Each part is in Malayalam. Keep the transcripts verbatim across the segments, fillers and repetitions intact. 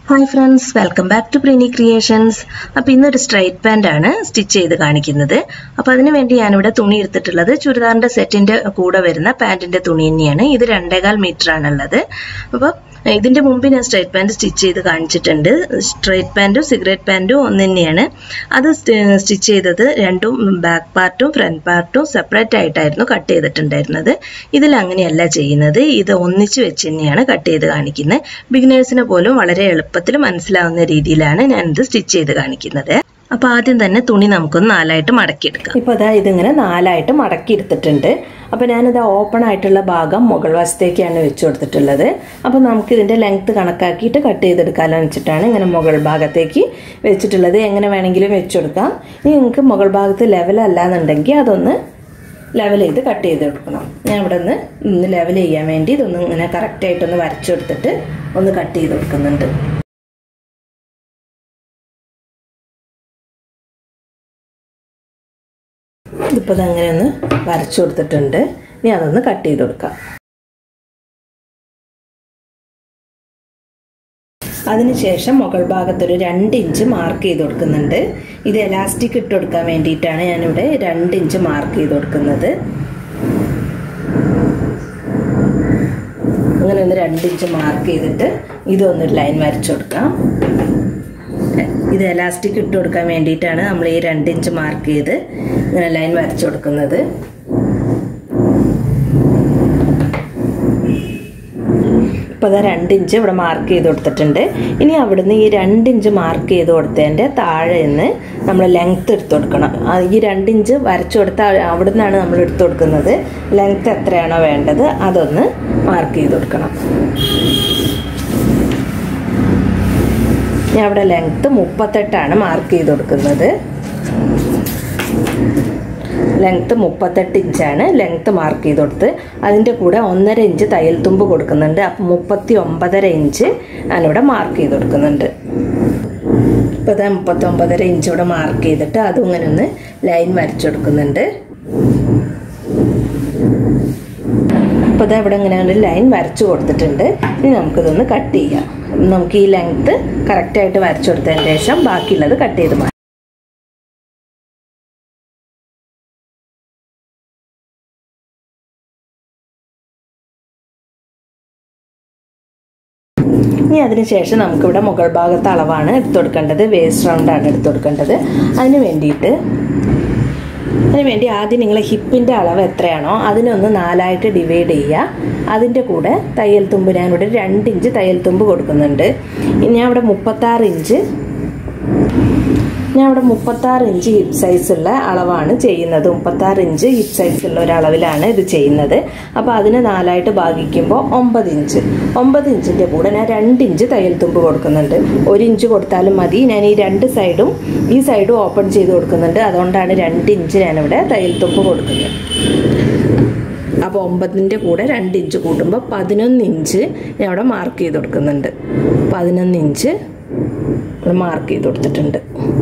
Hi friends, welcome back to Prini Creations. അപ്പോൾ ഇന്നൊരു സ്ട്രൈറ്റ് പാന്റ് ആണ് സ്റ്റിച്ച് ചെയ്ത് കാണിക്കുന്നത്. അപ്പോൾ അതിനു വേണ്ടി ഞാൻ ഇവിടെ തുണി എടുത്തിട്ടുള്ളത് ചുരിദാറിന്റെ സെറ്റിന്റെ കൂടെ വരുന്ന പാന്റിന്റെ തുണി തന്നെയാണ്. ഇത് two point five മീറ്റർ ആണുള്ളത്. അപ്പോൾ ഇതിന്റെ മുമ്പ് ഞാൻ സ്ട്രൈറ്റ് പാന്റ് സ്റ്റിച്ച് ചെയ്ത് കാണിച്ചിട്ടുണ്ട്. സ്ട്രൈറ്റ് പാന്റും സിഗരറ്റ് പാന്റും ഒന്ന് തന്നെയാണ്. അത് സ്റ്റിച്ച് ചെയ്തത് രണ്ടും ബാക്ക് പാർട്ടും ഫ്രണ്ട് പാർട്ടും സെപ്പറേറ്റ് ആയിട്ടായിരുന്നു കട്ട് ചെയ്തിട്ടുണ്ടായിരുന്നത്. ഇതിൽ അങ്ങനെയല്ല ചെയ്യുന്നത്. ഇത് ഒന്നിച്ച് വെച്ച് തന്നെയാണ് കട്ട് ചെയ്ത് കാണിക്കുന്നത്. ബിഗിനേഴ്സിനെ പോലും വളരെ എളുപ്പത്തിൽ മനസ്സിലാവുന്ന രീതിയിലാണ് ഞാൻ ഇത് സ്റ്റിച്ച് ചെയ്ത് കാണിക്കുന്നത്. അപ്പോൾ ആദ്യം തന്നെ തുണി നമുക്കൊന്ന് നാലായിട്ട് മടക്കിയെടുക്കാം. ഇപ്പോൾ അതാ ഇതിങ്ങനെ നാലായിട്ട് മടക്കി എടുത്തിട്ടുണ്ട്. അപ്പോൾ ഞാനിത് ഓപ്പൺ ആയിട്ടുള്ള ഭാഗം മുകൾ വശത്തേക്കാണ് വെച്ച് കൊടുത്തിട്ടുള്ളത്. അപ്പോൾ നമുക്ക് ഇതിൻ്റെ ലെങ്ത്ത് കണക്കാക്കിയിട്ട് കട്ട് ചെയ്തെടുക്കാമെന്ന് വെച്ചിട്ടാണ് ഇങ്ങനെ മുകൾ ഭാഗത്തേക്ക് വെച്ചിട്ടുള്ളത്. എങ്ങനെ വേണമെങ്കിലും വെച്ച് കൊടുക്കാം. ഇനി നിങ്ങൾക്ക് മുകൾ ഭാഗത്ത് ലെവലല്ല എന്നുണ്ടെങ്കിൽ അതൊന്ന് ലെവൽ ചെയ്ത് കട്ട് ചെയ്തെടുക്കണം. ഞാൻ ഇവിടെ നിന്ന് ഇന്ന് ലെവൽ ചെയ്യാൻ വേണ്ടി ഇതൊന്ന് ഇങ്ങനെ കറക്റ്റായിട്ടൊന്ന് വരച്ചെടുത്തിട്ട് ഒന്ന് കട്ട് ചെയ്ത് കൊടുക്കുന്നുണ്ട്. ഇതിപ്പോൾ അങ്ങനെ ഒന്ന് വരച്ചു കൊടുത്തിട്ടുണ്ട്. ഇനി അതൊന്ന് കട്ട് ചെയ്ത് കൊടുക്കാം. അതിനുശേഷം മുകൾ ഭാഗത്തൊരു രണ്ട് ഇഞ്ച് മാർക്ക് ചെയ്ത് കൊടുക്കുന്നുണ്ട്. ഇത് എലാസ്റ്റിക് ഇട്ട് കൊടുക്കാൻ വേണ്ടിയിട്ടാണ് ഞാനിവിടെ രണ്ട് ഇഞ്ച് മാർക്ക് ചെയ്ത് കൊടുക്കുന്നത്. അങ്ങനെ ഒന്ന് രണ്ട് ഇഞ്ച് മാർക്ക് ചെയ്തിട്ട് ഇതൊന്നൊരു ലൈൻ വരച്ചു കൊടുക്കാം. ഇത് എലാസ്റ്റിക് ഇട്ട് കൊടുക്കാൻ വേണ്ടിയിട്ടാണ് നമ്മൾ ഈ രണ്ട് ഇഞ്ച് മാർക്ക് ചെയ്ത് ഇങ്ങനെ ലൈൻ വരച്ചു കൊടുക്കുന്നത്. ഇപ്പോൾ അത് രണ്ട് ഇഞ്ച് ഇവിടെ മാർക്ക് ചെയ്ത് കൊടുത്തിട്ടുണ്ട്. ഇനി അവിടുന്ന് ഈ രണ്ട് ഇഞ്ച് മാർക്ക് ചെയ്ത് കൊടുത്തതിൻ്റെ താഴെ നിന്ന് നമ്മൾ ലെങ്ത്ത് എടുത്ത് കൊടുക്കണം. ഈ രണ്ട് ഇഞ്ച് വരച്ചു കൊടുത്ത അവിടെ നിന്നാണ് നമ്മൾ എടുത്തു കൊടുക്കുന്നത്. ലെങ്ത്ത് എത്രയാണോ വേണ്ടത് അതൊന്ന് മാർക്ക് ചെയ്ത് കൊടുക്കണം. ഞാൻ അവിടെ ലെങ്ത്ത് മുപ്പത്തെട്ടാണ് മാർക്ക് ചെയ്ത് കൊടുക്കുന്നത്. ലെങ്ത്ത് മുപ്പത്തെട്ട് ഇഞ്ചാണ് ലെങ്ത്ത് മാർക്ക് ചെയ്ത് കൊടുത്ത് അതിൻ്റെ കൂടെ ഒന്നര ഇഞ്ച് തയ്യൽ തുമ്പ് കൊടുക്കുന്നുണ്ട്. അപ്പം മുപ്പത്തി ഒമ്പതര ഇഞ്ച് ഞാനിവിടെ മാർക്ക് ചെയ്ത് കൊടുക്കുന്നുണ്ട്. ഇപ്പോൾ അത് മുപ്പത്തി ഒമ്പതര ഇഞ്ച് ഇവിടെ മാർക്ക് ചെയ്തിട്ട് അതും ഇങ്ങനെ ഒന്ന് ലൈൻ വരച്ചു കൊടുക്കുന്നുണ്ട്. അപ്പോൾ അത് ഇവിടെ ഇങ്ങനെ ഒരു ലൈൻ വരച്ചു കൊടുത്തിട്ടുണ്ട്. ഇനി നമുക്കിതൊന്ന് കട്ട് ചെയ്യാം. നമുക്ക് ഈ ലെങ്ത്ത് കറക്റ്റായിട്ട് വരച്ചു കൊടുത്തതിന് ശേഷം ബാക്കിയുള്ളത് കട്ട് ചെയ്ത് മാറ്റാം. ഇനി അതിനുശേഷം നമുക്കിവിടെ മുകൾ ഭാഗത്തെ അളവാണ് എടുത്തു കൊടുക്കേണ്ടത്. വേസ്റ്റ് റൗണ്ടാണ് എടുത്തു കൊടുക്കേണ്ടത്. അതിന് വേണ്ടിയിട്ട് അതിന് വേണ്ടി ആദ്യം നിങ്ങൾ ഹിപ്പിൻ്റെ അളവ് എത്രയാണോ അതിനൊന്ന് നാലായിട്ട് ഡിവൈഡ് ചെയ്യുക. അതിൻ്റെ കൂടെ തയ്യൽ തുമ്പ് ഞാനിവിടെ രണ്ട് ഇഞ്ച് തയ്യൽ തുമ്പ് കൊടുക്കുന്നുണ്ട്. ഞാൻ ഇവിടെ മുപ്പത്താറ് ഇഞ്ച് ഞാൻ ഇവിടെ മുപ്പത്താറ് ഇഞ്ച് ഹിപ്പ് സൈസുള്ള അളവാണ് ചെയ്യുന്നത്. മുപ്പത്താറ് ഇഞ്ച് ഹിപ്പ് സൈസുള്ള ഒരളവിലാണ് ഇത് ചെയ്യുന്നത്. അപ്പോൾ അതിന് നാലായിട്ട് ഭാഗിക്കുമ്പോൾ ഒമ്പത് ഇഞ്ച് ഒമ്പത് ഇഞ്ചിൻ്റെ കൂടെ ഞാൻ രണ്ട് ഇഞ്ച് തയ്യൽ തുമ്പ് കൊടുക്കുന്നുണ്ട്. ഒരു ഇഞ്ച് കൊടുത്താലും മതി. ഞാൻ ഈ രണ്ട് സൈഡും ഈ സൈഡും ഓപ്പൺ ചെയ്ത് കൊടുക്കുന്നുണ്ട്. അതുകൊണ്ടാണ് രണ്ട് ഇഞ്ച് ഞാനിവിടെ തയ്യൽ തുമ്പ് കൊടുക്കുന്നത്. അപ്പോൾ ഒമ്പതിൻ്റെ കൂടെ രണ്ട് ഇഞ്ച് കൂട്ടുമ്പോൾ പതിനൊന്ന് ഇഞ്ച് ഞാൻ അവിടെ മാർക്ക് ചെയ്ത് കൊടുക്കുന്നുണ്ട്. പതിനൊന്ന് ഇഞ്ച് മാർക്ക് ചെയ്ത് കൊടുത്തിട്ടുണ്ട്.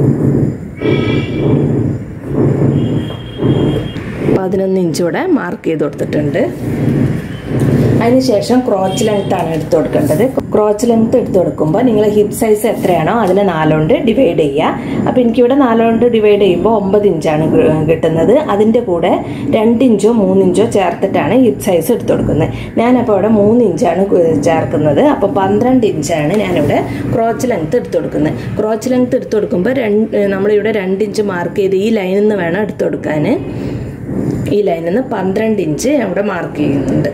പതിനൊന്ന് ഇഞ്ച് ഇവിടെ മാർക്ക് ചെയ്ത് കൊടുത്തിട്ടുണ്ട്. അതിനുശേഷം ക്രോച്ച് ലെങ്ത് ആണ് എടുത്തു കൊടുക്കേണ്ടത്. ക്രോച്ച് ലെങ്ത് എടുത്തു കൊടുക്കുമ്പോൾ നിങ്ങൾ ഹിപ്പ് സൈസ് എത്രയാണോ അതിനെ നാലുകൊണ്ട് ഡിവൈഡ് ചെയ്യുക. അപ്പോൾ എനിക്കിവിടെ നാലുകൊണ്ട് ഡിവൈഡ് ചെയ്യുമ്പോൾ ഒമ്പത് ഇഞ്ചാണ് കിട്ടുന്നത്. അതിൻ്റെ കൂടെ രണ്ട് ഇഞ്ചോ മൂന്ന് ഇഞ്ചോ ചേർത്തിട്ടാണ് ഹിപ്പ് സൈസ് എടുത്തു കൊടുക്കുന്നത്. ഞാനപ്പോൾ ഇവിടെ മൂന്ന് ഇഞ്ചാണ് ചേർക്കുന്നത്. അപ്പോൾ പന്ത്രണ്ട് ഇഞ്ചാണ് ഞാനിവിടെ ക്രോച്ച് ലെങ്ത് എടുത്തു കൊടുക്കുന്നത്. ക്രോച്ച് ലെങ്ത് എടുത്തു കൊടുക്കുമ്പോൾ രണ്ട് നമ്മളിവിടെ രണ്ട് ഇഞ്ച് മാർക്ക് ചെയ്ത് ഈ ലൈനിൽ നിന്ന് വേണം എടുത്തു കൊടുക്കാൻ. ഈ ലൈനിൽ നിന്ന് പന്ത്രണ്ട് ഇഞ്ച് അവിടെ മാർക്ക് ചെയ്യുന്നുണ്ട്.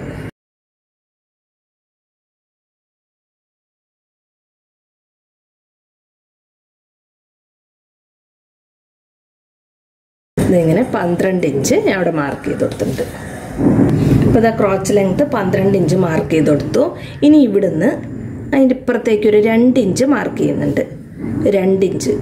ഇങ്ങനെ പന്ത്രണ്ട് ഇഞ്ച് ഞാൻ അവിടെ മാർക്ക് ചെയ്ത് കൊടുത്തിട്ടുണ്ട്. ഇപ്പോൾ ഇതാ ക്രോച്ച് ലെങ്ത്ത് പന്ത്രണ്ട് ഇഞ്ച് മാർക്ക് ചെയ്ത് കൊടുത്തു. ഇനി ഇവിടുന്ന് അതിൻ്റെ ഇപ്പുറത്തേക്ക് ഒരു രണ്ട് ഇഞ്ച് മാർക്ക് ചെയ്യുന്നുണ്ട്. രണ്ട് ഇഞ്ച്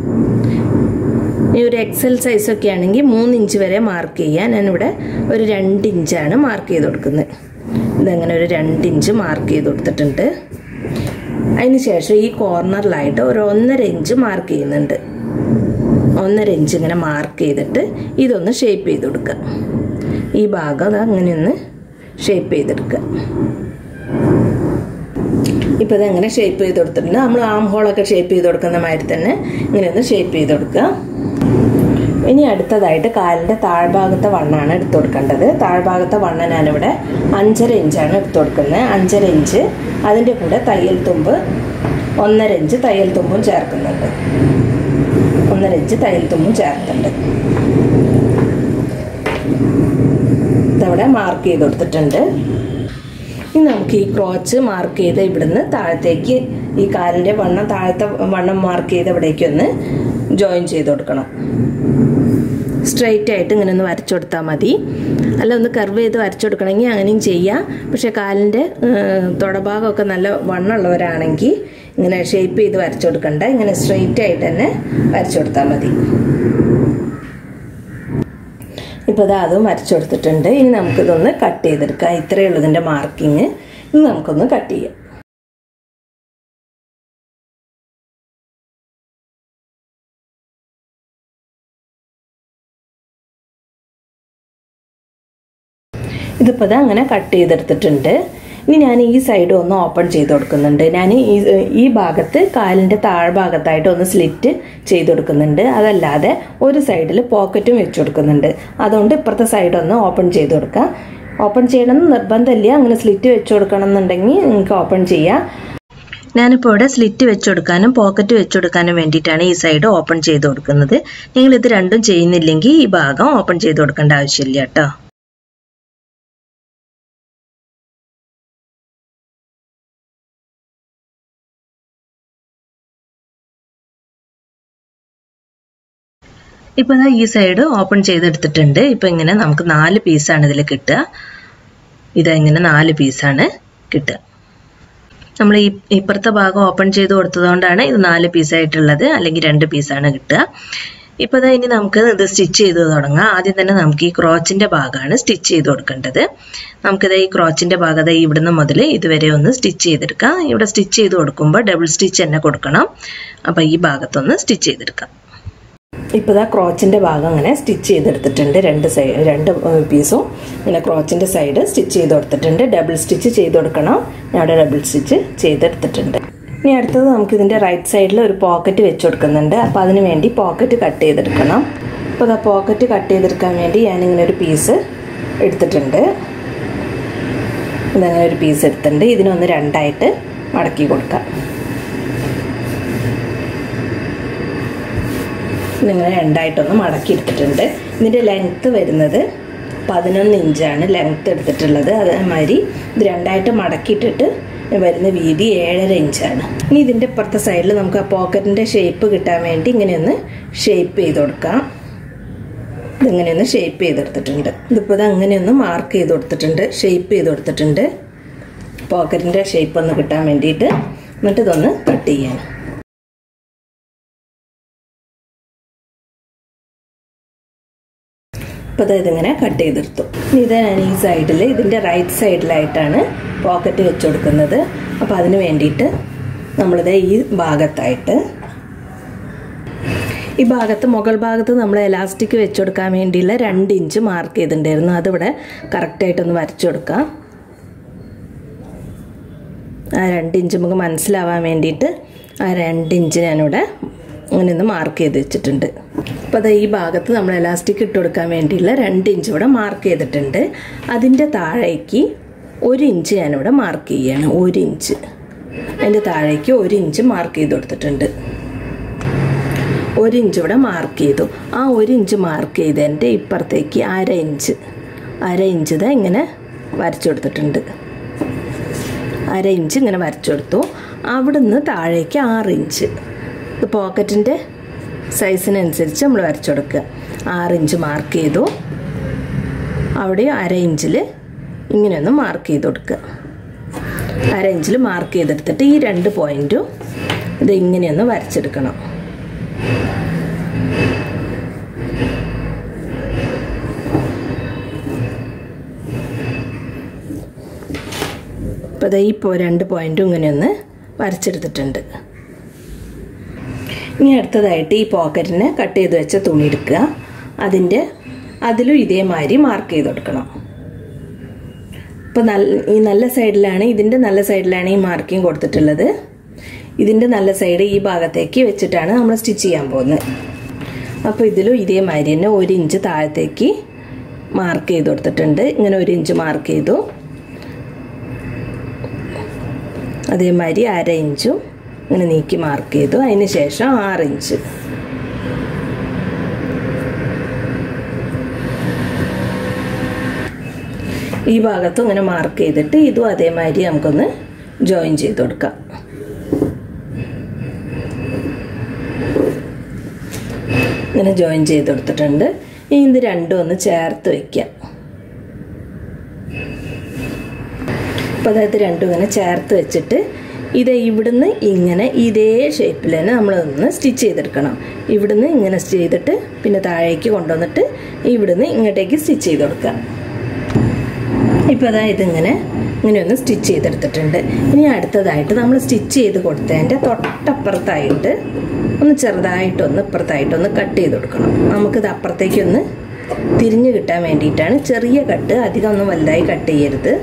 ഈ ഒരു എക്സൽ സൈസൊക്കെ ആണെങ്കിൽ മൂന്ന് ഇഞ്ച് വരെ മാർക്ക് ചെയ്യാൻ ഞാനിവിടെ ഒരു രണ്ട് ഇഞ്ചാണ് മാർക്ക് ചെയ്ത് കൊടുക്കുന്നത്. ഇതങ്ങനെ ഒരു രണ്ട് ഇഞ്ച് മാർക്ക് ചെയ്ത് കൊടുത്തിട്ടുണ്ട്. അതിന് ശേഷം ഈ കോർണറിലായിട്ട് ഒരു ഒന്നര ഇഞ്ച് മാർക്ക് ചെയ്യുന്നുണ്ട്. ഒന്നര ഇഞ്ച് ഇങ്ങനെ മാർക്ക് ചെയ്തിട്ട് ഇതൊന്ന് ഷേപ്പ് ചെയ്ത് കൊടുക്കുക. ഈ ഭാഗം അങ്ങനെയൊന്ന് ഷേപ്പ് ചെയ്തെടുക്കുക. ഇപ്പോൾ ഇതെങ്ങനെ ഷേപ്പ് ചെയ്ത് കൊടുത്തിട്ടുണ്ട്. നമ്മൾ ആം ഹോളൊക്കെ ഷേപ്പ് ചെയ്ത് കൊടുക്കുന്ന മാതിരി തന്നെ ഇങ്ങനെ ഒന്ന് ഷേപ്പ് ചെയ്ത് കൊടുക്കുക. ഇനി അടുത്തതായിട്ട് കാലിൻ്റെ താഴ്ഭാഗത്തെ വണ്ണാണ് എടുത്തു കൊടുക്കേണ്ടത്. താഴ്ഭാഗത്തെ വണ്ണ ഞാനിവിടെ അഞ്ചര ഇഞ്ചാണ് എടുത്തു കൊടുക്കുന്നത്. അഞ്ചര ഇഞ്ച് അതിൻ്റെ കൂടെ തയ്യൽ തുമ്പ് ഒന്നര ഇഞ്ച് തയ്യൽ തുമ്പും ചേർക്കുന്നുണ്ട്. ഒന്നര ഇഞ്ച് തയ്യൽ തുമ്പും ചേർത്തുണ്ട്. ഇതവിടെ മാർക്ക് ചെയ്ത് കൊടുത്തിട്ടുണ്ട്. ഇനി നമുക്ക് ഈ ക്രോച്ച് മാർക്ക് ചെയ്ത് ഇവിടുന്ന് താഴത്തേക്ക് ഈ കാലിൻ്റെ വണ്ണം താഴത്തെ വണ്ണം മാർക്ക് ചെയ്ത് ഇവിടേക്ക് ഒന്ന് ജോയിൻ ചെയ്ത് കൊടുക്കണം. സ്ട്രെയിറ്റ് ആയിട്ട് ഇങ്ങനെ ഒന്ന് വരച്ചു കൊടുത്താൽ മതി. അല്ല ഒന്ന് കർവ് ചെയ്ത് വരച്ചു കൊടുക്കണമെങ്കിൽ അങ്ങനെയും ചെയ്യാം. പക്ഷേ കാലിൻ്റെ തുടഭാഗമൊക്കെ നല്ല വണ്ണമുള്ളവരാണെങ്കിൽ ഇങ്ങനെ ഷേപ്പ് ചെയ്ത് വരച്ചു കൊടുക്കണ്ട, ഇങ്ങനെ സ്ട്രെയിറ്റ് ആയിട്ട് തന്നെ വരച്ചു കൊടുത്താൽ മതി. ഇപ്പോൾ ഇത് അതും വരച്ചു കൊടുത്തിട്ടുണ്ട്. ഇനി നമുക്കിതൊന്ന് കട്ട് ചെയ്തെടുക്കാം. ഇത്രയേ ഉള്ളൂ ഇതിൻ്റെ മാർക്കിങ്. ഇനി നമുക്കൊന്ന് കട്ട് ചെയ്യാം. ഇതിപ്പോൾ ഇത് അങ്ങനെ കട്ട് ചെയ്തെടുത്തിട്ടുണ്ട്. ഇനി ഞാൻ ഈ സൈഡ് ഒന്ന് ഓപ്പൺ ചെയ്ത് കൊടുക്കുന്നുണ്ട്. ഞാൻ ഈ ഈ ഭാഗത്ത് കാലിൻ്റെ താഴ്ഭാഗത്തായിട്ട് ഒന്ന് സ്ലിറ്റ് ചെയ്ത് കൊടുക്കുന്നുണ്ട്. അതല്ലാതെ ഒരു സൈഡിൽ പോക്കറ്റും വെച്ച് കൊടുക്കുന്നുണ്ട്. അതുകൊണ്ട് ഇപ്പുറത്തെ സൈഡ് ഒന്ന് ഓപ്പൺ ചെയ്ത് കൊടുക്കാം. ഓപ്പൺ ചെയ്യണമെന്ന് നിർബന്ധമില്ല. അങ്ങനെ സ്ലിറ്റ് വെച്ച് കൊടുക്കണം എന്നുണ്ടെങ്കിൽ നിങ്ങൾക്ക് ഓപ്പൺ ചെയ്യാം. ഞാനിപ്പോൾ ഇവിടെ സ്ലിറ്റ് വെച്ച് കൊടുക്കാനും പോക്കറ്റ് വെച്ച് കൊടുക്കാനും വേണ്ടിയിട്ടാണ് ഈ സൈഡ് ഓപ്പൺ ചെയ്ത് കൊടുക്കുന്നത്. നിങ്ങളിത് രണ്ടും ചെയ്യുന്നില്ലെങ്കിൽ ഈ ഭാഗം ഓപ്പൺ ചെയ്ത് കൊടുക്കേണ്ട ആവശ്യമില്ല കേട്ടോ. ഇപ്പോൾ ഈ സൈഡ് ഓപ്പൺ ചെയ്തെടുത്തിട്ടുണ്ട്. ഇപ്പോൾ ഇങ്ങനെ നമുക്ക് നാല് പീസാണ് ഇതിൽ കിട്ടുക. ഇതെങ്ങനെ നാല് പീസാണ് കിട്ടുക. നമ്മൾ ഈ ഇപ്പുറത്തെ ഭാഗം ഓപ്പൺ ചെയ്ത് കൊടുത്തതുകൊണ്ടാണ് ഇത് നാല് പീസായിട്ടുള്ളത്, അല്ലെങ്കിൽ രണ്ട് പീസാണ് കിട്ടുക. ഇപ്പോൾ ഇതാ ഇനി നമുക്ക് ഇത് സ്റ്റിച്ച് ചെയ്ത് തുടങ്ങാം. ആദ്യം തന്നെ നമുക്ക് ഈ ക്രോച്ചിൻ്റെ ഭാഗമാണ് സ്റ്റിച്ച് ചെയ്ത് കൊടുക്കേണ്ടത്. നമുക്കിത് ഈ ക്രോച്ചിൻ്റെ ഭാഗത ഇവിടുന്ന് മുതൽ ഇതുവരെ ഒന്ന് സ്റ്റിച്ച് ചെയ്തെടുക്കാം. ഇവിടെ സ്റ്റിച്ച് ചെയ്ത് കൊടുക്കുമ്പോൾ ഡബിൾ സ്റ്റിച്ച് തന്നെ കൊടുക്കണം. അപ്പോൾ ഈ ഭാഗത്തൊന്ന് സ്റ്റിച്ച് ചെയ്തെടുക്കാം. ഇപ്പോൾ ഇതാ ക്രോച്ചിൻ്റെ ഭാഗം അങ്ങനെ സ്റ്റിച്ച് ചെയ്തെടുത്തിട്ടുണ്ട്. രണ്ട് സൈഡ് രണ്ട് പീസും ഇങ്ങനെ ക്രോച്ചിൻ്റെ സൈഡ് സ്റ്റിച്ച് ചെയ്ത് കൊടുത്തിട്ടുണ്ട്. ഡബിൾ സ്റ്റിച്ച് ചെയ്ത് കൊടുക്കണം. ഞാൻ അവിടെ ഡബിൾ സ്റ്റിച്ച് ചെയ്തെടുത്തിട്ടുണ്ട്. ഇനി അടുത്തത് നമുക്ക് ഇതിൻ്റെ റൈറ്റ് സൈഡിൽ ഒരു പോക്കറ്റ് വെച്ച് കൊടുക്കുന്നുണ്ട്. അപ്പോൾ അതിന് വേണ്ടി പോക്കറ്റ് കട്ട് ചെയ്തെടുക്കണം. അപ്പോൾ ഇതാ പോക്കറ്റ് കട്ട് ചെയ്തെടുക്കാൻ വേണ്ടി ഞാനിങ്ങനെ ഒരു പീസ് എടുത്തിട്ടുണ്ട്. ഇതങ്ങനെ ഒരു പീസ് എടുത്തിട്ടുണ്ട്. ഇതിനൊന്ന് രണ്ടായിട്ട് മടക്കി കൊടുക്കാം. ഇങ്ങനെ രണ്ടായിട്ടൊന്ന് മടക്കി എടുത്തിട്ടുണ്ട്. ഇതിൻ്റെ ലെങ്ത്ത് വരുന്നത് പതിനൊന്ന് ഇഞ്ചാണ് ലെങ്ത്ത് എടുത്തിട്ടുള്ളത്. അതേമാതിരി ഇത് രണ്ടായിട്ട് മടക്കിയിട്ടിട്ട് വരുന്ന വീതി ഏഴര ഇഞ്ചാണ്. ഇനി ഇതിൻ്റെ ഇപ്പുറത്തെ സൈഡിൽ നമുക്ക് ആ പോക്കറ്റിൻ്റെ ഷേപ്പ് കിട്ടാൻ വേണ്ടി ഇങ്ങനെയൊന്ന് ഷേപ്പ് ചെയ്ത് കൊടുക്കാം. ഇതിങ്ങനെയൊന്ന് ഷേപ്പ് ചെയ്തെടുത്തിട്ടുണ്ട്. ഇതിപ്പോൾ ഇത് അങ്ങനെയൊന്ന് മാർക്ക് ചെയ്ത് കൊടുത്തിട്ടുണ്ട്, ഷേപ്പ് ചെയ്ത് കൊടുത്തിട്ടുണ്ട് പോക്കറ്റിൻ്റെ ഷേപ്പ് ഒന്ന് കിട്ടാൻ വേണ്ടിയിട്ട്. എന്നിട്ട് ഇതൊന്ന് കട്ട് ചെയ്യാൻ. അപ്പോൾ അത് ഇതിങ്ങനെ കട്ട് ചെയ്തെടുത്തു. ഇത് ഞാൻ ഈ സൈഡിൽ ഇതിൻ്റെ റൈറ്റ് സൈഡിലായിട്ടാണ് പോക്കറ്റ് വെച്ച് കൊടുക്കുന്നത്. അപ്പോൾ അതിന് വേണ്ടിയിട്ട് നമ്മളിത് ഈ ഭാഗത്തായിട്ട് ഈ ഭാഗത്ത് മുകൾ ഭാഗത്ത് നമ്മൾ എലാസ്റ്റിക് വെച്ച് കൊടുക്കാൻ വേണ്ടിയുള്ള രണ്ട് ഇഞ്ച് മാർക്ക് ചെയ്തിട്ടുണ്ടായിരുന്നു. അതിവിടെ കറക്റ്റായിട്ടൊന്ന് വരച്ചു കൊടുക്കാം. ആ രണ്ട് ഇഞ്ച് നമുക്ക് മനസ്സിലാവാൻ വേണ്ടിയിട്ട് ആ രണ്ട് ഇഞ്ച് ഞാനിവിടെ അങ്ങനെ ഒന്ന് മാർക്ക് ചെയ്ത് വെച്ചിട്ടുണ്ട്. അപ്പോൾ അത് ഈ ഭാഗത്ത് നമ്മൾ എലാസ്റ്റിക് ഇട്ട് കൊടുക്കാൻ വേണ്ടിയുള്ള രണ്ട് ഇഞ്ച് ഇവിടെ മാർക്ക് ചെയ്തിട്ടുണ്ട്. അതിൻ്റെ താഴേക്ക് ഒരു ഇഞ്ച് ഞാനിവിടെ മാർക്ക് ചെയ്യുകയാണ്. ഒരു ഇഞ്ച് അതിൻ്റെ താഴേക്ക് ഒരു ഇഞ്ച് മാർക്ക് ചെയ്ത് കൊടുത്തിട്ടുണ്ട്. ഒരു ഇഞ്ച് ഇവിടെ മാർക്ക് ചെയ്തു. ആ ഒരു ഇഞ്ച് മാർക്ക് ചെയ്തതിൻ്റെ ഇപ്പുറത്തേക്ക് അര ഇഞ്ച് അര ഇഞ്ച് ഇതാ ഇങ്ങനെ വരച്ചു കൊടുത്തിട്ടുണ്ട്. അര ഇഞ്ച് ഇങ്ങനെ വരച്ചു കൊടുത്തു. അവിടുന്ന് താഴേക്ക് ആറ് ഇഞ്ച് ഇത് പോക്കറ്റിൻ്റെ സൈസിനനുസരിച്ച് നമ്മൾ വരച്ചു കൊടുക്കുക. ആറ് ഇഞ്ച് മാർക്ക് ചെയ്തു. അവിടെ അര ഇഞ്ചിൽ ഇങ്ങനെയൊന്ന് മാർക്ക് ചെയ്ത് കൊടുക്കുക. അര ഇഞ്ചിൽ മാർക്ക് ചെയ്തെടുത്തിട്ട് ഈ രണ്ട് പോയിൻറ്റും ഇത് ഇങ്ങനെയൊന്ന് വരച്ചെടുക്കണം. അപ്പോൾ ഈ രണ്ട് പോയിൻറ്റും ഇങ്ങനെയൊന്ന് വരച്ചെടുത്തിട്ടുണ്ട്. ഇനി അടുത്തതായിട്ട് ഈ പോക്കറ്റിന് കട്ട് ചെയ്ത് വെച്ച തുണി എടുക്കുക. അതിൻ്റെ അതിലും ഇതേമാതിരി മാർക്ക് ചെയ്ത് കൊടുക്കണം. അപ്പോൾ നല്ല ഈ നല്ല സൈഡിലാണ് ഇതിൻ്റെ നല്ല സൈഡിലാണ് ഈ മാർക്കിംഗ് കൊടുത്തിട്ടുള്ളത്. ഇതിൻ്റെ നല്ല സൈഡ് ഈ ഭാഗത്തേക്ക് വെച്ചിട്ടാണ് നമ്മൾ സ്റ്റിച്ച് ചെയ്യാൻ പോകുന്നത്. അപ്പോൾ ഇതിലും ഇതേമാതിരി തന്നെ ഒരു ഇഞ്ച് താഴത്തേക്ക് മാർക്ക് ചെയ്ത് കൊടുത്തിട്ടുണ്ട്. ഇങ്ങനെ ഒരു ഇഞ്ച് മാർക്ക് ചെയ്തു. അതേമാതിരി അര ഇഞ്ചും ഇങ്ങനെ നീക്കി മാർക്ക് ചെയ്തു. അതിന് ശേഷം ആറ് ഇഞ്ച് ഈ ഭാഗത്തും ഇങ്ങനെ മാർക്ക് ചെയ്തിട്ട് ഇതും അതേമാതിരി നമുക്കൊന്ന് ജോയിൻ ചെയ്ത് കൊടുക്കാം. ഇങ്ങനെ ജോയിൻ ചെയ്ത് കൊടുത്തിട്ടുണ്ട്. ഇനി ഇത് രണ്ടും ഒന്ന് ചേർത്ത് വയ്ക്കാം. അപ്പോൾ അതായത് രണ്ടും ഇങ്ങനെ ചേർത്ത് വെച്ചിട്ട് ഇത് ഇവിടുന്ന് ഇങ്ങനെ ഇതേ ഷേപ്പിൽ തന്നെ നമ്മളൊന്ന് സ്റ്റിച്ച് ചെയ്തെടുക്കണം. ഇവിടുന്ന് ഇങ്ങനെ ചെയ്തിട്ട് പിന്നെ താഴേക്ക് കൊണ്ടുവന്നിട്ട് ഇവിടുന്ന് ഇങ്ങോട്ടേക്ക് സ്റ്റിച്ച് ചെയ്ത് കൊടുക്കാം. ഇപ്പോൾ അതായത് ഇങ്ങനെ ഇങ്ങനെ ഒന്ന് സ്റ്റിച്ച് ചെയ്തെടുത്തിട്ടുണ്ട്. ഇനി അടുത്തതായിട്ട് നമ്മൾ സ്റ്റിച്ച് ചെയ്ത് കൊടുത്തതിൻ്റെ തൊട്ടപ്പുറത്തായിട്ട് ഒന്ന് ചെറുതായിട്ടൊന്ന് ഇപ്പുറത്തായിട്ടൊന്ന് കട്ട് ചെയ്ത് കൊടുക്കണം. നമുക്കിത് അപ്പുറത്തേക്കൊന്ന് തിരിഞ്ഞ് കിട്ടാൻ വേണ്ടിയിട്ടാണ്. ചെറിയ കട്ട്, അധികം ഒന്നും വലുതായി കട്ട് ചെയ്യരുത്.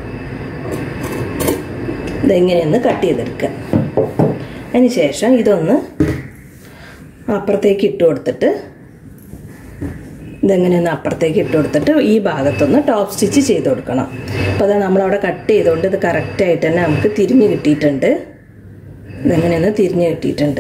ഇതെങ്ങനെയൊന്ന് കട്ട് ചെയ്തെടുക്കുക. അതിന് ശേഷം ഇതൊന്ന് അപ്പുറത്തേക്ക് ഇട്ട് കൊടുത്തിട്ട് ഇതെങ്ങനെയൊന്ന് അപ്പുറത്തേക്ക് ഇട്ട് കൊടുത്തിട്ട് ഈ ഭാഗത്തൊന്ന് ടോപ്പ് സ്റ്റിച്ച് ചെയ്ത് കൊടുക്കണം. അപ്പോൾ അത് നമ്മളവിടെ കട്ട് ചെയ്തുകൊണ്ട് ഇത് കറക്റ്റായിട്ട് തന്നെ നമുക്ക് തിരിഞ്ഞ് കിട്ടിയിട്ടുണ്ട്. ഇതെങ്ങനെയൊന്ന് തിരിഞ്ഞ് കിട്ടിയിട്ടുണ്ട്.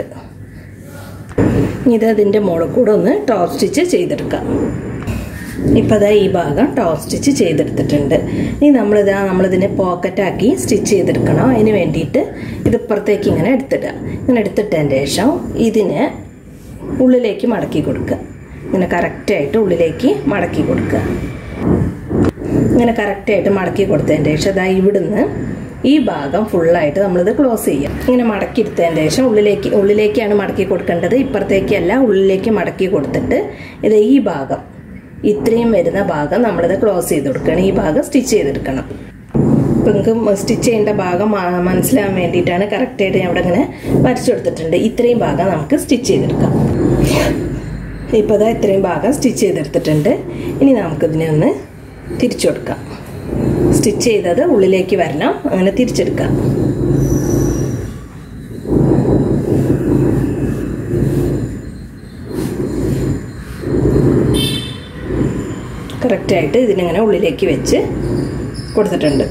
ഇത് അതിൻ്റെ മുകളിൽ കൂടെ ഒന്ന് ടോപ്പ് സ്റ്റിച്ച് ചെയ്തെടുക്കാം. ഇപ്പോൾ അതാ ഈ ഭാഗം ടോപ്പ് സ്റ്റിച്ച് ചെയ്തെടുത്തിട്ടുണ്ട്. ഇനി നമ്മളിതാ നമ്മളിതിനെ പോക്കറ്റാക്കി സ്റ്റിച്ച് ചെയ്തെടുക്കണം. അതിന് വേണ്ടിയിട്ട് ഇത് ഇപ്പുറത്തേക്ക് ഇങ്ങനെ എടുത്തിടുക. ഇങ്ങനെ എടുത്തിട്ടതിന് ശേഷം ഇതിനെ ഉള്ളിലേക്ക് മടക്കി കൊടുക്കുക. ഇങ്ങനെ കറക്റ്റായിട്ട് ഉള്ളിലേക്ക് മടക്കി കൊടുക്കുക. ഇങ്ങനെ കറക്റ്റായിട്ട് മടക്കി കൊടുത്തതിന് ശേഷം അതാ ഇവിടുന്ന് ഈ ഭാഗം ഫുള്ളായിട്ട് നമ്മളിത് ക്ലോസ് ചെയ്യാം. ഇങ്ങനെ മടക്കി എടുത്തതിന് ശേഷം ഉള്ളിലേക്ക് ഉള്ളിലേക്കാണ് മടക്കി കൊടുക്കേണ്ടത്, ഇപ്പുറത്തേക്കല്ല. ഉള്ളിലേക്ക് മടക്കി കൊടുത്തിട്ട് ഇത് ഈ ഭാഗം ഇത്രയും വരുന്ന ഭാഗം നമ്മളിത് ക്ലോസ് ചെയ്ത് കൊടുക്കണം. ഈ ഭാഗം സ്റ്റിച്ച് ചെയ്തെടുക്കണം. ഇപ്പം നിങ്ങൾക്ക് സ്റ്റിച്ച് ചെയ്യേണ്ട ഭാഗം മനസ്സിലാകാൻ വേണ്ടിയിട്ടാണ് കറക്റ്റായിട്ട് ഞാൻ ഇവിടെ ഇങ്ങനെ വരച്ചു കൊടുത്തിട്ടുണ്ട്. ഇത്രയും ഭാഗം നമുക്ക് സ്റ്റിച്ച് ചെയ്തെടുക്കാം. ഇപ്പോൾ അതാ ഇത്രയും ഭാഗം സ്റ്റിച്ച് ചെയ്തെടുത്തിട്ടുണ്ട്. ഇനി നമുക്കിതിനെ ഒന്ന് തിരിച്ചു കൊടുക്കാം. സ്റ്റിച്ച് ചെയ്തത് ഉള്ളിലേക്ക് വരണം, അങ്ങനെ തിരിച്ചെടുക്കാം. കറക്റ്റായിട്ട് ഇതിനിങ്ങനെ ഉള്ളിലേക്ക് വെച്ച് കൊടുത്തിട്ടുണ്ട്.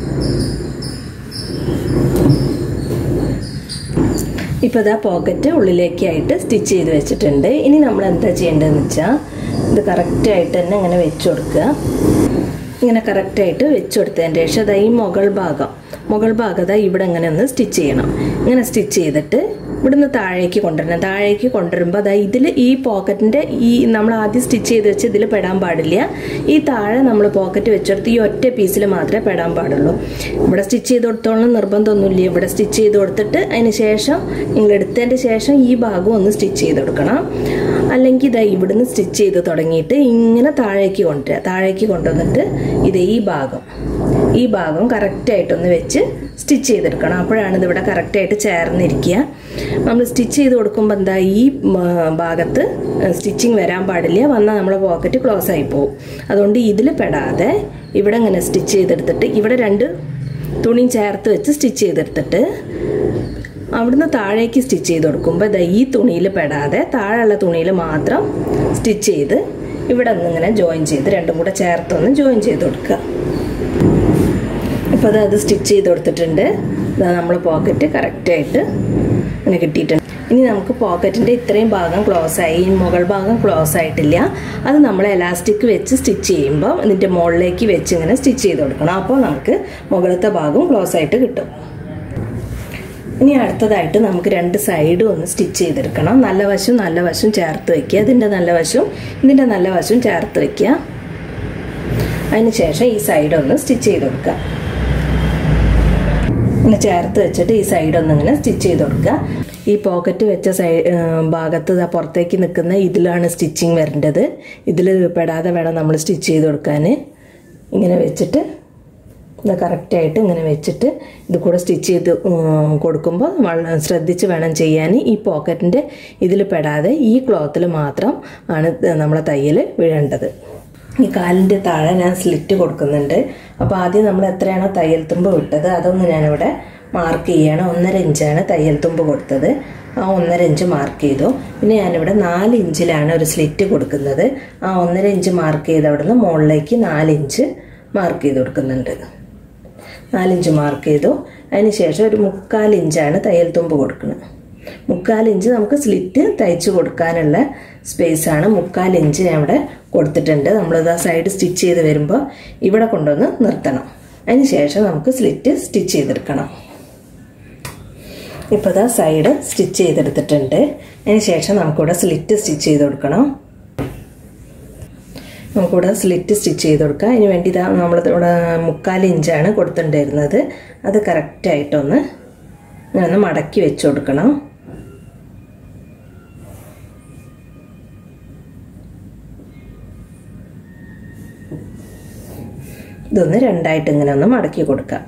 ഇപ്പോൾ ഇതാ പോക്കറ്റ് ഉള്ളിലേക്കായിട്ട് സ്റ്റിച്ച് ചെയ്ത് വെച്ചിട്ടുണ്ട്. ഇനി നമ്മൾ എന്താ ചെയ്യേണ്ടതെന്ന് വെച്ചാൽ ഇത് കറക്റ്റായിട്ട് തന്നെ ഇങ്ങനെ വെച്ച് കൊടുക്കുക. ഇങ്ങനെ കറക്റ്റായിട്ട് വെച്ച് കൊടുത്തതിൻ്റെ ശേഷം അതാ ഈ മുകൾ ഭാഗം മുകൾ ഭാഗത ഇവിടെ ഇങ്ങനെ ഒന്ന് സ്റ്റിച്ച് ചെയ്യണം. ഇങ്ങനെ സ്റ്റിച്ച് ചെയ്തിട്ട് ഇവിടുന്ന് താഴേക്ക് കൊണ്ടുവരണം. താഴേക്ക് കൊണ്ടുവരുമ്പോൾ അതാ ഇതിൽ ഈ പോക്കറ്റിൻ്റെ ഈ നമ്മൾ ആദ്യം സ്റ്റിച്ച് ചെയ്ത് വെച്ച് ഇതിൽ പെടാൻ പാടില്ല. ഈ താഴെ നമ്മൾ പോക്കറ്റ് വെച്ചെടുത്ത് ഈ ഒറ്റ പീസിൽ മാത്രമേ പെടാൻ പാടുള്ളൂ. ഇവിടെ സ്റ്റിച്ച് ചെയ്ത് കൊടുത്തോളം നിർബന്ധമൊന്നുമില്ല. ഇവിടെ സ്റ്റിച്ച് ചെയ്ത് കൊടുത്തിട്ട് അതിന് ശേഷം നിങ്ങൾ എടുത്തതിൻ്റെ ശേഷം ഈ ഭാഗം ഒന്ന് സ്റ്റിച്ച് ചെയ്ത് കൊടുക്കണം. അല്ലെങ്കിൽ ഇതാ ഇവിടുന്ന് സ്റ്റിച്ച് ചെയ്ത് തുടങ്ങിയിട്ട് ഇങ്ങനെ താഴേക്ക് കൊണ്ടുവരിക. താഴേക്ക് കൊണ്ടുവന്നിട്ട് ഇത് ഈ ഭാഗം ഈ ഭാഗം കറക്റ്റായിട്ടൊന്ന് വെച്ച് സ്റ്റിച്ച് ചെയ്തെടുക്കണം. അപ്പോഴാണ് ഇതിവിടെ കറക്റ്റായിട്ട് ചേർന്നിരിക്കുക. നമ്മൾ സ്റ്റിച്ച് ചെയ്ത് കൊടുക്കുമ്പോൾ എന്താ ഈ ഭാഗത്ത് സ്റ്റിച്ചിങ് വരാൻ പാടില്ല. വന്നാൽ നമ്മളെ പോക്കറ്റ് ക്ലോസ് ആയി പോകും. അതുകൊണ്ട് ഇതിൽ പെടാതെ ഇവിടെ ഇങ്ങനെ സ്റ്റിച്ച് ചെയ്തെടുത്തിട്ട് ഇവിടെ രണ്ട് തുണിയും ചേർത്ത് വെച്ച് സ്റ്റിച്ച് ചെയ്തെടുത്തിട്ട് അവിടുന്ന് താഴേക്ക് സ്റ്റിച്ച് ചെയ്ത് കൊടുക്കുമ്പോൾ ഇതാ ഈ തുണിയിൽ പെടാതെ താഴെയുള്ള തുണിയിൽ മാത്രം സ്റ്റിച്ച് ചെയ്ത് ഇവിടെ ഒന്നിങ്ങനെ ജോയിൻ ചെയ്ത് രണ്ടും കൂടെ ചേർത്തൊന്ന് ജോയിൻ ചെയ്ത് കൊടുക്കുക. ഇപ്പോൾ അത് സ്റ്റിച്ച് ചെയ്ത് കൊടുത്തിട്ടുണ്ട്. ഇതാ നമ്മൾ പോക്കറ്റ് കറക്റ്റായിട്ട് അങ്ങനെ കിട്ടിയിട്ടുണ്ട്. ഇനി നമുക്ക് പോക്കറ്റിൻ്റെ ഇത്രയും ഭാഗം ക്ലോസ് ആയി, മുകൾ ഭാഗം ക്ലോസ് ആയിട്ടില്ല. അത് നമ്മൾ എലാസ്റ്റിക് വെച്ച് സ്റ്റിച്ച് ചെയ്യുമ്പോൾ ഇതിൻ്റെ മുകളിലേക്ക് വെച്ച് ഇങ്ങനെ സ്റ്റിച്ച് ചെയ്ത് കൊടുക്കണം. അപ്പോൾ നമുക്ക് മുകളിലത്തെ ഭാഗം ക്ലോസ് ആയിട്ട് കിട്ടും. ഇനി അടുത്തതായിട്ട് നമുക്ക് രണ്ട് സൈഡും ഒന്ന് സ്റ്റിച്ച് ചെയ്തെടുക്കണം. നല്ല വശവും നല്ല വശവും ചേർത്ത് വയ്ക്കുക. ഇതിൻ്റെ നല്ല വശവും ഇതിൻ്റെ നല്ല വശവും ചേർത്ത് വയ്ക്കുക. അതിന് ശേഷം ഈ സൈഡ് ഒന്ന് സ്റ്റിച്ച് ചെയ്ത് കൊടുക്കുക. ഇങ്ങനെ ചേർത്ത് വെച്ചിട്ട് ഈ സൈഡ് ഒന്ന് ഇങ്ങനെ സ്റ്റിച്ച് ചെയ്ത് കൊടുക്കുക. ഈ പോക്കറ്റ് വെച്ച സൈഡ് ഭാഗത്ത് പുറത്തേക്ക് നിൽക്കുന്ന ഇതിലാണ് സ്റ്റിച്ചിങ് വരേണ്ടത്. ഇതിൽ പെടാതെ വേണം നമ്മൾ സ്റ്റിച്ച് ചെയ്ത് കൊടുക്കാൻ. ഇങ്ങനെ വെച്ചിട്ട് ഇത് കറക്റ്റായിട്ട് ഇങ്ങനെ വെച്ചിട്ട് ഇത് കൂടെ സ്റ്റിച്ച് ചെയ്ത് കൊടുക്കുമ്പോൾ ശ്രദ്ധിച്ച് വേണം ചെയ്യാൻ. ഈ പോക്കറ്റിൻ്റെ ഇതിൽ പെടാതെ ഈ ക്ലോത്തിൽ മാത്രം ആണ് നമ്മളെ തയ്യൽ വീഴേണ്ടത്. ഈ കാലിൻ്റെ താഴെ ഞാൻ സ്ലിറ്റ് കൊടുക്കുന്നുണ്ട്. അപ്പോൾ ആദ്യം നമ്മൾ എത്രയാണോ തയ്യൽ തുമ്പ് വിട്ടത് അതൊന്ന് ഞാനിവിടെ മാർക്ക് ചെയ്യാണ്. ഒന്നര ഇഞ്ചാണ് തയ്യൽ തുമ്പ് കൊടുത്തത്. ആ ഒന്നര ഇഞ്ച് മാർക്ക് ചെയ്തു. പിന്നെ ഞാനിവിടെ നാല് ഇഞ്ചിലാണ് ഒരു സ്ലിറ്റ് കൊടുക്കുന്നത്. ആ ഒന്നര ഇഞ്ച് മാർക്ക് ചെയ്ത് അവിടെ നിന്ന് മുകളിലേക്ക് നാലിഞ്ച് മാർക്ക് ചെയ്ത് കൊടുക്കുന്നുണ്ട്. നാലിഞ്ച് മാർക്ക് ചെയ്തു. അതിന് ശേഷം ഒരു മുക്കാൽ ഇഞ്ചാണ് തയ്യൽ തുമ്പ് കൊടുക്കുന്നത്. മുക്കാൽ ഇഞ്ച് നമുക്ക് സ്ലിറ്റ് തയ്ച്ച് കൊടുക്കാനുള്ള സ്പേസാണ്. മുക്കാൽ ഇഞ്ച് ഞാൻ ഇവിടെ കൊടുത്തിട്ടുണ്ട്. നമ്മളിത് ആ സൈഡ് സ്റ്റിച്ച് ചെയ്ത് വരുമ്പോൾ ഇവിടെ കൊണ്ടുവന്ന് നിർത്തണം. അതിന് ശേഷം നമുക്ക് സ്ലിറ്റ് സ്റ്റിച്ച് ചെയ്തെടുക്കണം. ഇപ്പോൾ ഇതാ സൈഡ് സ്റ്റിച്ച് ചെയ്തെടുത്തിട്ടുണ്ട്. അതിന് ശേഷം നമുക്കിവിടെ സ്ലിറ്റ് സ്റ്റിച്ച് ചെയ്ത് കൊടുക്കണം. നമുക്കിവിടെ സ്ലിറ്റ് സ്റ്റിച്ച് ചെയ്ത് കൊടുക്കാം. അതിന് വേണ്ടി ഇതാ നമ്മളിവിടെ മുക്കാൽ ഇഞ്ചാണ് കൊടുത്തിട്ടുണ്ടായിരുന്നത്. അത് കറക്റ്റായിട്ടൊന്ന് ഇങ്ങനെ ഒന്ന് മടക്കി വെച്ച് കൊടുക്കണം. ഇതൊന്ന് രണ്ടായിട്ട് ഇങ്ങനെ ഒന്ന് മടക്കി കൊടുക്കാം.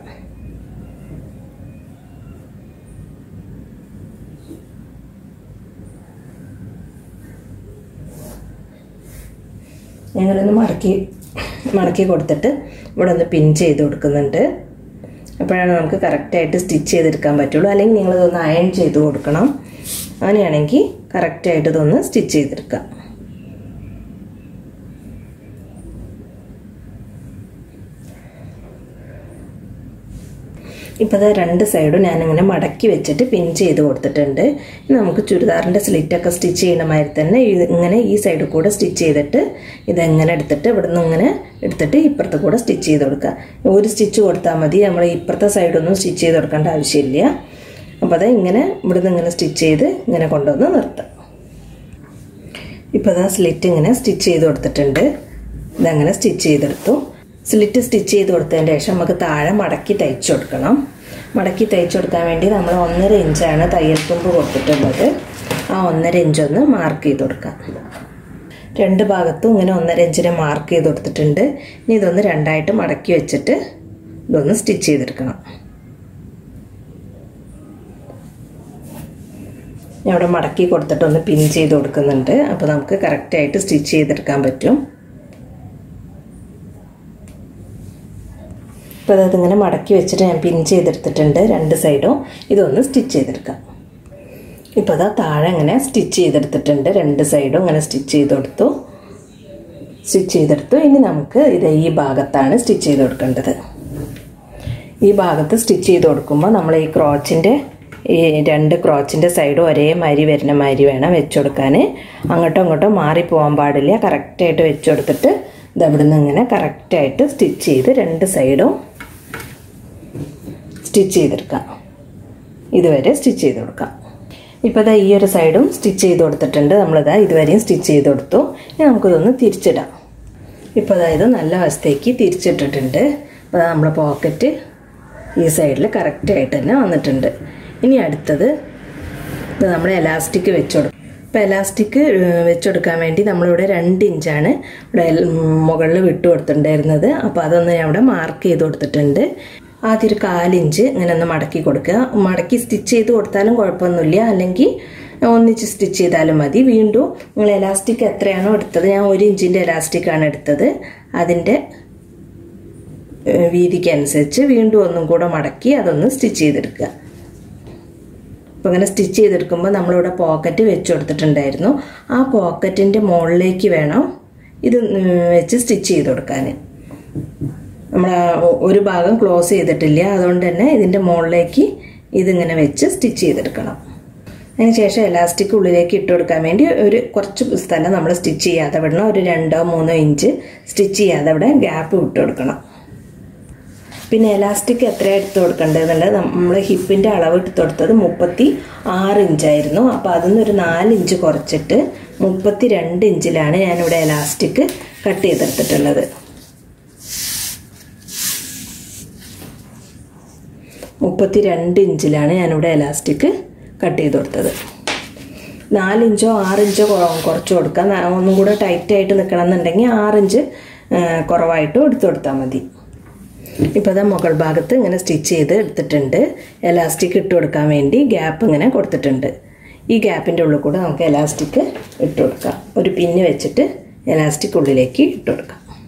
ഞങ്ങളൊന്ന് മടക്കി മടക്കി കൊടുത്തിട്ട് ഇവിടെ ഒന്ന് പിൻ ചെയ്ത് കൊടുക്കുന്നുണ്ട്. അപ്പോഴാണ് നമുക്ക് കറക്റ്റായിട്ട് സ്റ്റിച്ച് ചെയ്തെടുക്കാൻ പറ്റുള്ളൂ. അല്ലെങ്കിൽ നിങ്ങളിതൊന്ന് അയൺ ചെയ്ത് കൊടുക്കണം. അങ്ങനെയാണെങ്കിൽ കറക്റ്റായിട്ട് ഇതൊന്ന് സ്റ്റിച്ച് ചെയ്തെടുക്കാം. ഇപ്പോൾ അത് രണ്ട് സൈഡും ഞാനിങ്ങനെ മടക്കി വെച്ചിട്ട് പിൻ ചെയ്ത് കൊടുത്തിട്ടുണ്ട്. ഇനി നമുക്ക് ചുരിദാറിൻ്റെ സ്ലിറ്റൊക്കെ സ്റ്റിച്ച് ചെയ്യുന്ന മാതിരി തന്നെ ഇങ്ങനെ ഈ സൈഡിൽ കൂടെ സ്റ്റിച്ച് ചെയ്തിട്ട് ഇതെങ്ങനെ എടുത്തിട്ട് ഇവിടെ നിന്ന് ഇങ്ങനെ എടുത്തിട്ട് ഇപ്പുറത്ത് കൂടെ സ്റ്റിച്ച് ചെയ്ത് കൊടുക്കുക. ഒരു സ്റ്റിച്ച് കൊടുത്താൽ മതി. നമ്മൾ ഇപ്പുറത്തെ സൈഡൊന്നും സ്റ്റിച്ച് ചെയ്ത് കൊടുക്കേണ്ട ആവശ്യമില്ല. അപ്പോൾ അത് ഇങ്ങനെ ഇവിടെ നിന്ന് ഇങ്ങനെ സ്റ്റിച്ച് ചെയ്ത് ഇങ്ങനെ കൊണ്ടുവന്ന് നിർത്താം. ഇപ്പോൾ അത് സ്ലിറ്റ് ഇങ്ങനെ സ്റ്റിച്ച് ചെയ്ത് കൊടുത്തിട്ടുണ്ട്. ഇതങ്ങനെ സ്റ്റിച്ച് ചെയ്തെടുത്തു. സ്ലിറ്റ് സ്റ്റിച്ച് ചെയ്ത് കൊടുത്തതിന് ശേഷം നമുക്ക് താഴെ മടക്കി തയ്ച്ചു കൊടുക്കണം. മടക്കി തയ്ച്ചു കൊടുക്കാൻ വേണ്ടി നമ്മൾ ഒന്നര ഇഞ്ചാണ് തയ്യൽ തുമ്പ് കൊടുത്തിട്ടുള്ളത്. ആ ഒന്നര ഇഞ്ചൊന്ന് മാർക്ക് ചെയ്ത് കൊടുക്കാം. രണ്ട് ഭാഗത്തും ഇങ്ങനെ ഒന്നര ഇഞ്ചിനെ മാർക്ക് ചെയ്ത് കൊടുത്തിട്ടുണ്ട്. ഇനി ഇതൊന്ന് രണ്ടായിട്ട് മടക്കി വെച്ചിട്ട് ഇതൊന്ന് സ്റ്റിച്ച് ചെയ്തെടുക്കണം. ഞാൻ ഇവിടെ മടക്കി കൊടുത്തിട്ടൊന്ന് പിൻ ചെയ്ത് കൊടുക്കുന്നുണ്ട്. അപ്പോൾ നമുക്ക് കറക്റ്റായിട്ട് സ്റ്റിച്ച് ചെയ്തെടുക്കാൻ പറ്റും. ഇപ്പോൾ അതിങ്ങനെ മടക്കി വെച്ചിട്ട് ഞാൻ പിൻ ചെയ്തെടുത്തിട്ടുണ്ട് രണ്ട് സൈഡും. ഇതൊന്ന് സ്റ്റിച്ച് ചെയ്തെടുക്കാം. ഇപ്പോൾ അതാ താഴെ ഇങ്ങനെ സ്റ്റിച്ച് ചെയ്തെടുത്തിട്ടുണ്ട്. രണ്ട് സൈഡും ഇങ്ങനെ സ്റ്റിച്ച് ചെയ്ത് കൊടുത്തു സ്റ്റിച്ച് ചെയ്തെടുത്തു ഇനി നമുക്ക് ഇത് ഈ ഭാഗത്താണ് സ്റ്റിച്ച് ചെയ്ത് കൊടുക്കേണ്ടത്. ഈ ഭാഗത്ത് സ്റ്റിച്ച് ചെയ്ത് കൊടുക്കുമ്പോൾ നമ്മൾ ഈ ക്രോച്ചിൻ്റെ ഈ രണ്ട് ക്രോച്ചിൻ്റെ സൈഡും ഒരേ മാതിരി വരുന്ന മാതിരി വേണം വെച്ച് കൊടുക്കാൻ. അങ്ങോട്ടും ഇങ്ങോട്ടും മാറിപ്പോകാൻ പാടില്ല. കറക്റ്റായിട്ട് വെച്ച് കൊടുത്തിട്ട് ഇതവിടെ നിന്ന് ഇങ്ങനെ കറക്റ്റായിട്ട് സ്റ്റിച്ച് ചെയ്ത് രണ്ട് സൈഡും സ്റ്റിച്ച് ചെയ്തെടുക്കാം. ഇതുവരെ സ്റ്റിച്ച് ചെയ്ത് കൊടുക്കാം. ഇപ്പോൾ ഇതാ ഈ ഒരു സൈഡും സ്റ്റിച്ച് ചെയ്ത് കൊടുത്തിട്ടുണ്ട്. നമ്മളിതാ ഇതുവരെയും സ്റ്റിച്ച് ചെയ്ത് കൊടുത്തു. ഇനി നമുക്കിതൊന്ന് തിരിച്ചിടാം. ഇപ്പോൾ അതായത് നല്ല അവസ്ഥയ്ക്ക് തിരിച്ചിട്ടിട്ടുണ്ട്. അപ്പോൾ നമ്മൾ പോക്കറ്റ് ഈ സൈഡിൽ കറക്റ്റായിട്ട് തന്നെ വന്നിട്ടുണ്ട്. ഇനി അടുത്തത് ഇത് നമ്മൾ എലാസ്റ്റിക് വെച്ച് കൊടുക്കും. ഇപ്പോൾ എലാസ്റ്റിക് വെച്ച് കൊടുക്കാൻ വേണ്ടി നമ്മളിവിടെ രണ്ട് ഇഞ്ചാണ് ഇവിടെ മുകളിൽ വിട്ട് കൊടുത്തിട്ടുണ്ടായിരുന്നത്. അപ്പോൾ അതൊന്ന് ഞാൻ ഇവിടെ മാർക്ക് ചെയ്ത് കൊടുത്തിട്ടുണ്ട്. ആദ്യം ഒരു കാലിഞ്ച് ഇങ്ങനെ ഒന്ന് മടക്കി കൊടുക്കുക. മടക്കി സ്റ്റിച്ച് ചെയ്ത് കൊടുത്താലും കുഴപ്പമൊന്നുമില്ല, അല്ലെങ്കിൽ ഒന്നിച്ച് സ്റ്റിച്ച് ചെയ്താലും മതി. വീണ്ടും നിങ്ങൾ എലാസ്റ്റിക് എത്രയാണോ എടുത്തത്, ഞാൻ ഒരു ഇഞ്ചിൻ്റെ എലാസ്റ്റിക്കാണ് എടുത്തത്, അതിൻ്റെ വീതിക്ക് അനുസരിച്ച് വീണ്ടും ഒന്നും കൂടെ മടക്കി അതൊന്ന് സ്റ്റിച്ച് ചെയ്തെടുക്കുക. അപ്പോൾ അങ്ങനെ സ്റ്റിച്ച് ചെയ്തെടുക്കുമ്പോൾ നമ്മളിവിടെ പോക്കറ്റ് വെച്ച് കൊടുത്തിട്ടുണ്ടായിരുന്നു. ആ പോക്കറ്റിൻ്റെ മുകളിലേക്ക് വേണം ഇത് വെച്ച് സ്റ്റിച്ച് ചെയ്ത് കൊടുക്കാൻ. നമ്മൾ ഒരു ഭാഗം ക്ലോസ് ചെയ്തിട്ടില്ല, അതുകൊണ്ട് തന്നെ ഇതിൻ്റെ മുകളിലേക്ക് ഇതിങ്ങനെ വെച്ച് സ്റ്റിച്ച് ചെയ്തെടുക്കണം. അതിന് ശേഷം എലാസ്റ്റിക് ഉള്ളിലേക്ക് ഇട്ട് കൊടുക്കാൻ വേണ്ടി ഒരു കുറച്ച് സ്ഥലം നമ്മൾ സ്റ്റിച്ച് ചെയ്യാതെ വിടണം. ഒരു രണ്ടോ മൂന്നോ ഇഞ്ച് സ്റ്റിച്ച് ചെയ്യാതെ ഇവിടെ ഗ്യാപ്പ് വിട്ട് കൊടുക്കണം. പിന്നെ എലാസ്റ്റിക് എത്ര എടുത്ത് കൊടുക്കേണ്ടതെന്നുള്ളത് നമ്മൾ ഹിപ്പിൻ്റെ അളവ് എടുത്ത് കൊടുത്തത് മുപ്പത്തി ആറ് ഇഞ്ചായിരുന്നു. അപ്പോൾ അതിൽ ഒരു നാല് ഇഞ്ച് കുറച്ചിട്ട് മുപ്പത്തി രണ്ട് ഇഞ്ചിലാണ് ഞാനിവിടെ എലാസ്റ്റിക് കട്ട് ചെയ്തെടുത്തിട്ടുള്ളത്. മുപ്പത്തി രണ്ട് ഇഞ്ചിലാണ് ഞാനിവിടെ എലാസ്റ്റിക് കട്ട് ചെയ്ത് കൊടുത്തത്. നാലിഞ്ചോ ആറിഞ്ചോ കുറച്ച് കൊടുക്കാം. ഒന്നും കൂടെ ടൈറ്റായിട്ട് നിൽക്കണം എന്നുണ്ടെങ്കിൽ ആറിഞ്ച് കുറവായിട്ടും എടുത്തു കൊടുത്താൽ മതി. ഇപ്പോൾ അത് മുകൾ ഭാഗത്ത് ഇങ്ങനെ സ്റ്റിച്ച് ചെയ്ത് എടുത്തിട്ടുണ്ട്. എലാസ്റ്റിക് ഇട്ട് കൊടുക്കാൻ വേണ്ടി ഗ്യാപ്പ് ഇങ്ങനെ കൊടുത്തിട്ടുണ്ട്. ഈ ഗ്യാപ്പിൻ്റെ ഉള്ളിൽ കൂടെ നമുക്ക് എലാസ്റ്റിക് ഇട്ട് കൊടുക്കാം. ഒരു പിന്ന് വെച്ചിട്ട് എലാസ്റ്റിക് ഉള്ളിലേക്ക് ഇട്ട് കൊടുക്കാം.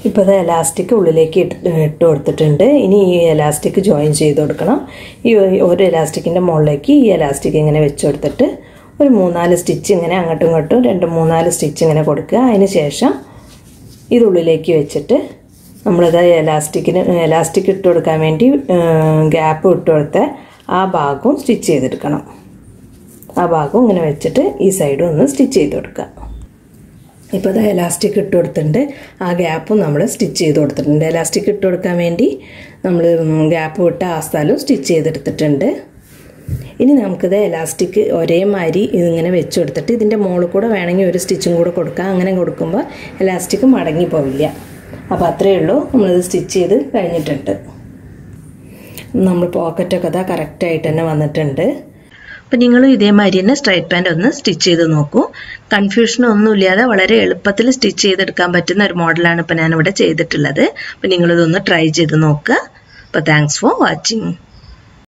ഇപ്പോൾ ഇത് എലാസ്റ്റിക് ഉള്ളിലേക്ക് ഇട്ട് കൊടുത്തിട്ടുണ്ട്. ഇനി ഈ എലാസ്റ്റിക് ജോയിൻ ചെയ്ത് കൊടുക്കണം. ഈ ഒരു എലാസ്റ്റിക്കിൻ്റെ മുകളിലേക്ക് ഈ എലാസ്റ്റിക് ഇങ്ങനെ വെച്ച് കൊടുത്തിട്ട് ഒരു മൂന്നാല് സ്റ്റിച്ച് ഇങ്ങനെ അങ്ങോട്ടും ഇങ്ങോട്ടും രണ്ട് മൂന്നാല് സ്റ്റിച്ച് ഇങ്ങനെ കൊടുക്കുക. അതിന് ശേഷം ഇതുള്ളിലേക്ക് വെച്ചിട്ട് നമ്മളിത് എലാസ്റ്റിക്കിന് എലാസ്റ്റിക് ഇട്ട് കൊടുക്കാൻ വേണ്ടി ഗ്യാപ്പ് ഇട്ട് കൊടുത്ത ആ ഭാഗവും സ്റ്റിച്ച് ചെയ്തെടുക്കണം. ആ ഭാഗവും ഇങ്ങനെ വെച്ചിട്ട് ഈ സൈഡും ഒന്ന് സ്റ്റിച്ച് ചെയ്ത് കൊടുക്കുക. ഇപ്പോൾ ഇത് എലാസ്റ്റിക് ഇട്ട് കൊടുത്തിട്ടുണ്ട്. ആ ഗ്യാപ്പും നമ്മൾ സ്റ്റിച്ച് ചെയ്ത് കൊടുത്തിട്ടുണ്ട്. എലാസ്റ്റിക് ഇട്ട് കൊടുക്കാൻ വേണ്ടി നമ്മൾ ഗ്യാപ്പ് വിട്ട ആ സ്ഥലവും സ്റ്റിച്ച് ചെയ്തെടുത്തിട്ടുണ്ട്. ഇനി നമുക്കിത് എലാസ്റ്റിക് ഒരേമാതിരി ഇതിങ്ങനെ വെച്ച് കൊടുത്തിട്ട് ഇതിൻ്റെ മുകളിൽ കൂടെ വേണമെങ്കിൽ ഒരു സ്റ്റിച്ചും കൂടെ കൊടുക്കാം. അങ്ങനെ കൊടുക്കുമ്പോൾ എലാസ്റ്റിക് മടങ്ങി പോവില്ല. അപ്പോൾ അത്രയേ ഉള്ളൂ. നമ്മളിത് സ്റ്റിച്ച് ചെയ്ത് കഴിഞ്ഞിട്ടുണ്ട്. നമ്മൾ പോക്കറ്റൊക്കെ അതാ കറക്റ്റായിട്ട് തന്നെ വന്നിട്ടുണ്ട്. അപ്പോൾ നിങ്ങളും ഇതേമാതിരി തന്നെ സ്ട്രൈറ്റ് പാൻറ് ഒന്ന് സ്റ്റിച്ച് ചെയ്ത് നോക്കൂ. കൺഫ്യൂഷനൊന്നുമില്ലാതെ വളരെ എളുപ്പത്തിൽ സ്റ്റിച്ച് ചെയ്തെടുക്കാൻ പറ്റുന്ന ഒരു മോഡലാണ് ഇപ്പോൾ ഞാനിവിടെ ചെയ്തിട്ടുള്ളത്. അപ്പോൾ നിങ്ങളിതൊന്ന് ട്രൈ ചെയ്ത് നോക്കുക. അപ്പോൾ താങ്ക്സ് ഫോർ വാച്ചിങ്.